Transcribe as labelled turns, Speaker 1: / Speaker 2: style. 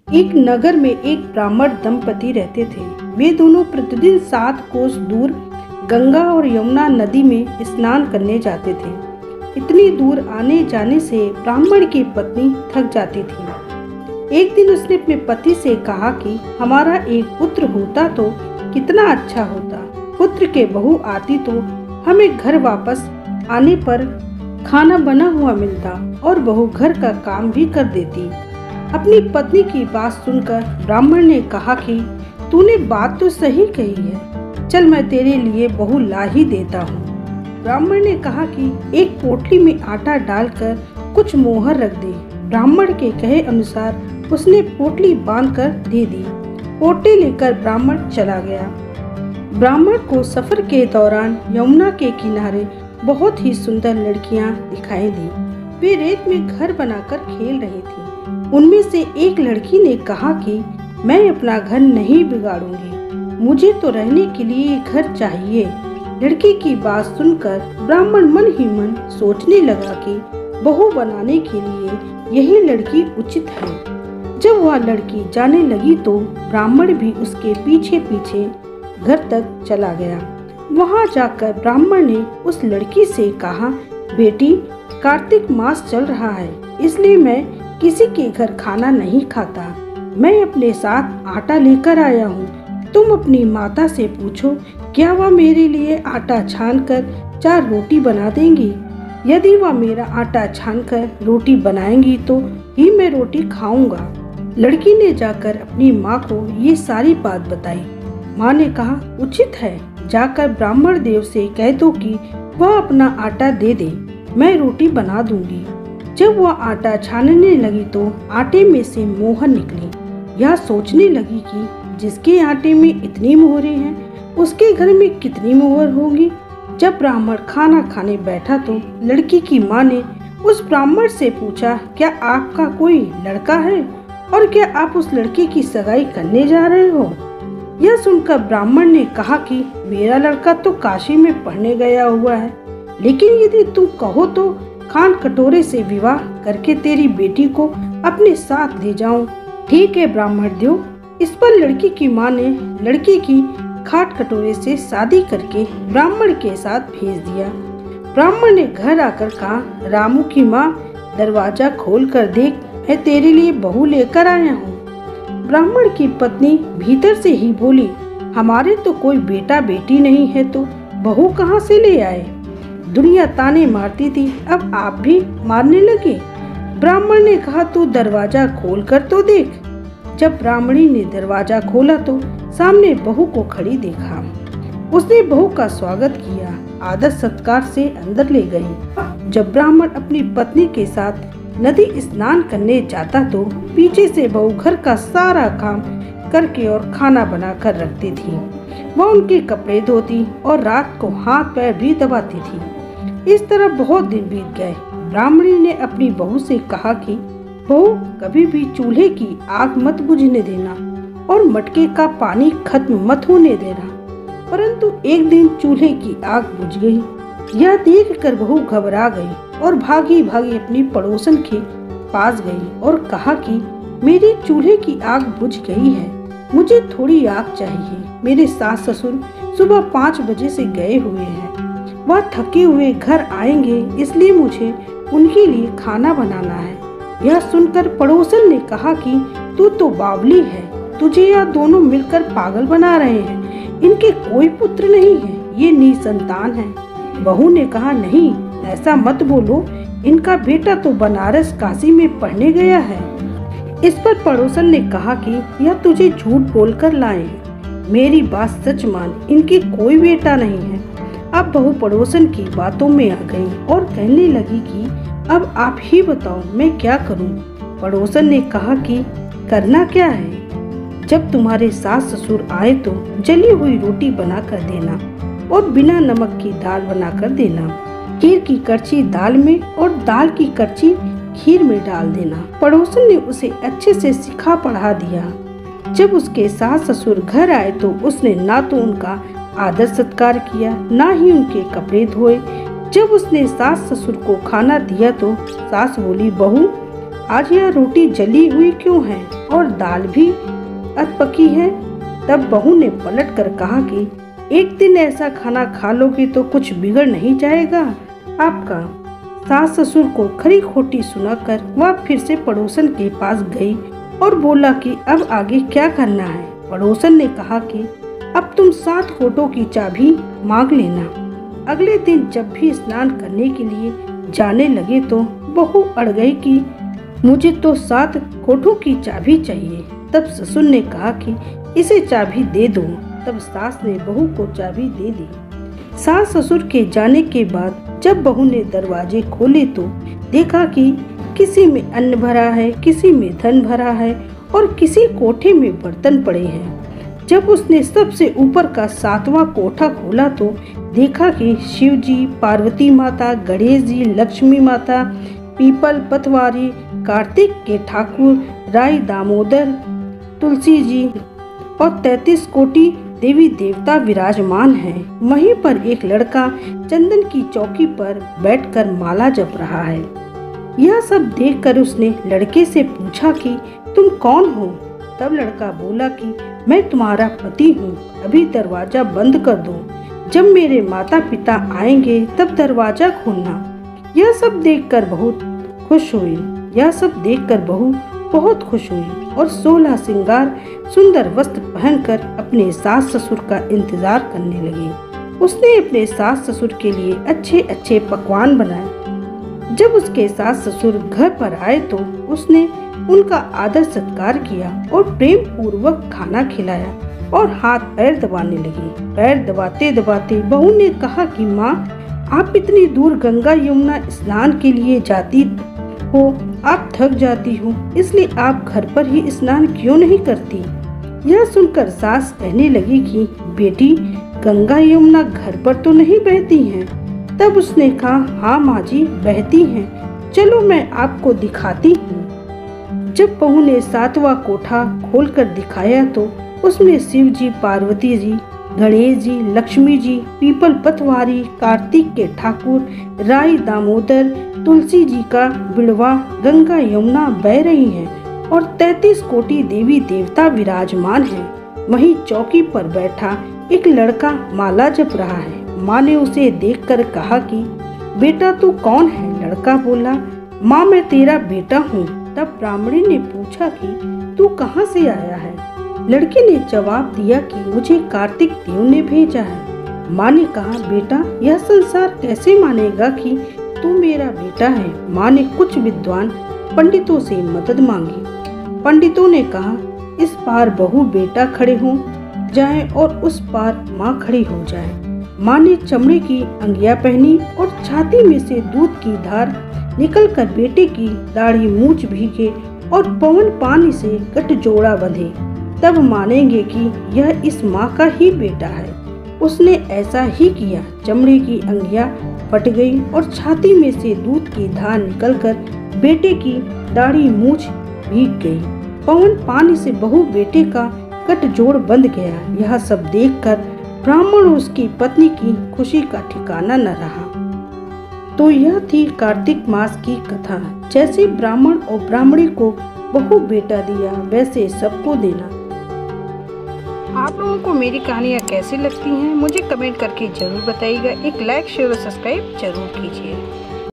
Speaker 1: एक नगर में एक ब्राह्मण दंपति रहते थे। वे दोनों प्रतिदिन 7 कोस दूर गंगा और यमुना नदी में स्नान करने जाते थे। इतनी दूर आने जाने से ब्राह्मण की पत्नी थक जाती थी। एक दिन उसने अपने पति से कहा कि हमारा एक पुत्र होता तो कितना अच्छा होता। पुत्र के बहू आती तो हमें घर वापस आने पर खाना बना हुआ मिलता और बहू घर का काम भी कर देती। अपनी पत्नी की बात सुनकर ब्राह्मण ने कहा कि तूने बात तो सही कही है, चल मैं तेरे लिए बहू ला ही देता हूँ। ब्राह्मण ने कहा कि एक पोटली में आटा डालकर कुछ मोहर रख दे। ब्राह्मण के कहे अनुसार उसने पोटली बांधकर दे दी। पोटली लेकर ब्राह्मण चला गया। ब्राह्मण को सफर के दौरान यमुना के किनारे बहुत ही सुंदर लड़कियां दिखाई दी। वे रेत में घर बनाकर खेल रही थी। उनमें से एक लड़की ने कहा कि मैं अपना घर नहीं बिगाड़ूंगी, मुझे तो रहने के लिए घर चाहिए। लड़की की बात सुनकर ब्राह्मण मन ही मन सोचने लगा कि बहू बनाने के लिए यही लड़की उचित है। जब वह लड़की जाने लगी तो ब्राह्मण भी उसके पीछे पीछे घर तक चला गया। वहां जाकर ब्राह्मण ने उस लड़की से कहा, बेटी, कार्तिक मास चल रहा है, इसलिए मैं किसी के घर खाना नहीं खाता। मैं अपने साथ आटा लेकर आया हूँ। तुम अपनी माता से पूछो, क्या वह मेरे लिए आटा छानकर 4 रोटी बना देंगी। यदि वह मेरा आटा छानकर रोटी बनाएंगी तो ही मैं रोटी खाऊंगा। लड़की ने जाकर अपनी माँ को ये सारी बात बताई। माँ ने कहा, उचित है, जाकर ब्राह्मण देव से कह दो कि वह अपना आटा दे दे, मैं रोटी बना दूंगी। जब वह आटा छानने लगी तो आटे में से मोहर निकली। यह सोचने लगी कि जिसके आटे में इतनी मोहरें हैं, उसके घर में कितनी मोहर होगी। जब ब्राह्मण खाना खाने बैठा तो लड़की की माँ ने उस ब्राह्मण से पूछा, क्या आपका कोई लड़का है और क्या आप उस लड़के की सगाई करने जा रहे हो। यह सुनकर ब्राह्मण ने कहा कि मेरा लड़का तो काशी में पढ़ने गया हुआ है, लेकिन यदि तुम कहो तो खान कटोरे से विवाह करके तेरी बेटी को अपने साथ ले जाऊं। ठीक है ब्राह्मण देव। इस पर लड़की की माँ ने लड़की की खाट कटोरे से शादी करके ब्राह्मण के साथ भेज दिया। ब्राह्मण ने घर आकर कहा, रामू की माँ, दरवाजा खोल कर देख, मैं तेरे लिए बहू लेकर आया हूँ। ब्राह्मण की पत्नी भीतर से ही बोली, हमारे तो कोई बेटा बेटी नहीं है तो बहू कहाँ से ले आए। दुनिया ताने मारती थी, अब आप भी मारने लगे। ब्राह्मण ने कहा, तू दरवाजा खोल कर तो देख। जब ब्राह्मणी ने दरवाजा खोला तो सामने बहू को खड़ी देखा। उसने बहू का स्वागत किया, आदर सत्कार से अंदर ले गई। जब ब्राह्मण अपनी पत्नी के साथ नदी स्नान करने जाता तो पीछे से बहू घर का सारा काम करके और खाना बना कर रखती थी। वह उनके कपड़े धोती और रात को हाथ पैर भी दबाती थी। इस तरह बहुत दिन बीत गए। ब्राह्मणी ने अपनी बहू से कहा कि बहू, कभी भी चूल्हे की आग मत बुझने देना और मटके का पानी खत्म मत होने देना। परंतु एक दिन चूल्हे की आग बुझ गई। यह देखकर बहू घबरा गई और भागी भागी अपनी पड़ोसन के पास गई और कहा कि मेरी चूल्हे की आग बुझ गई है, मुझे थोड़ी आग चाहिए। मेरे सास ससुर सुबह 5 बजे से गए हुए हैं, वह थके हुए घर आएंगे, इसलिए मुझे उनके लिए खाना बनाना है। यह सुनकर पड़ोसन ने कहा कि तू तो बावली है, तुझे यह दोनों मिलकर पागल बना रहे हैं। इनके कोई पुत्र नहीं है, ये निसंतान है। बहू ने कहा, नहीं, ऐसा मत बोलो, इनका बेटा तो बनारस काशी में पढ़ने गया है। इस पर पड़ोसन ने कहा कि यह तुझे झूठ बोलकर लाए हैं, मेरी बात सच मान, इनके कोई बेटा नहीं है। अब बहू पड़ोसन की बातों में आ गई और कहने लगी कि अब आप ही बताओ, मैं क्या करूं। पड़ोसन ने कहा कि करना क्या है, जब तुम्हारे सास ससुर आए तो जली हुई रोटी बना कर देना और बिना नमक की दाल बना कर देना। खीर की करछी दाल में और दाल की करछी खीर में डाल देना। पड़ोसन ने उसे अच्छे से सिखा पढ़ा दिया। जब उसके सास ससुर घर आए तो उसने ना तो उनका आदर सत्कार किया, ना ही उनके कपड़े धोए। जब उसने सास ससुर को खाना दिया तो सास बोली, बहू, आज यह रोटी जली हुई क्यों है। और दाल भी अध पकी है। तब बहू ने पलट कर कहा कि एक दिन ऐसा खाना खा लोगे तो कुछ बिगड़ नहीं जाएगा आपका। सास ससुर को खरी खोटी सुनाकर वह फिर से पड़ोसन के पास गई और बोला कि अब आगे क्या करना है। पड़ोसन ने कहा कि अब तुम 7 कोठों की चाबी मांग लेना। अगले दिन जब भी स्नान करने के लिए जाने लगे तो बहू अड़ गई कि मुझे तो 7 कोठों की चाबी चाहिए। तब ससुर ने कहा कि इसे चाबी दे दो। तब सास ने बहू को चाबी दे दी। सास ससुर के जाने के बाद जब बहू ने दरवाजे खोले तो देखा कि किसी में अन्न भरा है, किसी में धन भरा है और किसी कोठे में बर्तन पड़े हैं। जब उसने सबसे ऊपर का 7वां कोठा खोला तो देखा कि शिव जी, पार्वती माता, गणेश जी, लक्ष्मी माता, पीपल पतवारी, कार्तिक के ठाकुर, राई दामोदर, तुलसी जी और 33 कोटि देवी देवता विराजमान हैं। वहीं पर एक लड़का चंदन की चौकी पर बैठकर माला जप रहा है। यह सब देखकर उसने लड़के से पूछा कि तुम कौन हो? तब लड़का बोला कि मैं तुम्हारा पति हूँ, अभी दरवाजा बंद कर दो। जब मेरे माता पिता आएंगे तब दरवाजा खोलना। यह सब देखकर बहुत खुश हुई और 16 श्रृंगार सुंदर वस्त्र पहनकर अपने सास ससुर का इंतजार करने लगी। उसने अपने सास ससुर के लिए अच्छे अच्छे पकवान बनाए। जब उसके सास ससुर घर पर आए तो उसने उनका आदर सत्कार किया और प्रेम पूर्वक खाना खिलाया और हाथ पैर दबाने लगी। पैर दबाते दबाते बहू ने कहा कि माँ, आप इतनी दूर गंगा यमुना स्नान के लिए जाती हो, आप थक जाती हो, इसलिए आप घर पर ही स्नान क्यों नहीं करती? यह सुनकर सास कहने लगी कि बेटी, गंगा यमुना घर पर तो नहीं बहती हैं। तब उसने कहा, हाँ माँ जी, बहती हैं, चलो मैं आपको दिखाती हूँ। जब बहू ने 7वां कोठा खोलकर दिखाया तो उसमें शिव जी, पार्वती जी, गणेश जी, लक्ष्मी जी, पीपल पतवारी, कार्तिक के ठाकुर, राई दामोदर, तुलसी जी का बिड़वा, गंगा यमुना बह रही हैं और 33 कोटि देवी देवता विराजमान हैं। वहीं चौकी पर बैठा एक लड़का माला जप रहा है। माँ ने उसे देखकर कहा कि बेटा तू कौन है? लड़का बोला, माँ मैं तेरा बेटा हूँ। तब ब्राह्मणी ने पूछा कि तू कहाँ से आया है? लड़के ने जवाब दिया कि मुझे कार्तिक देव ने भेजा है। माँ ने कहा, बेटा यह संसार कैसे मानेगा कि तू मेरा बेटा है? माँ ने कुछ विद्वान पंडितों से मदद मांगी। पंडितों ने कहा, इस पार बहू बेटा खड़े हो जाए और उस पार माँ खड़ी हो जाए। माँ ने चमड़े की अंगिया पहनी और छाती में से दूध की धार निकलकर बेटे की दाढ़ी मूछ भीगे और पवन पानी से गठजोड़ा बंधे, तब मानेंगे कि यह इस माँ का ही बेटा है। उसने ऐसा ही किया। चमड़े की अंगिया फट गई और छाती में से दूध की धार निकलकर बेटे की दाढ़ी मूछ भीग गई। पवन पानी से बहू बेटे का गठजोड़ बंध गया। यह सब देखकर ब्राह्मण और उसकी पत्नी की खुशी का ठिकाना न रहा। तो यह थी कार्तिक मास की कथा। जैसे ब्राह्मण और ब्राह्मणी को बहू बेटा दिया, वैसे सबको देना। आप लोगों को मेरी कहानियाँ कैसी लगती हैं मुझे कमेंट करके जरूर बताइएगा। एक लाइक, शेयर और सब्सक्राइब जरूर कीजिए।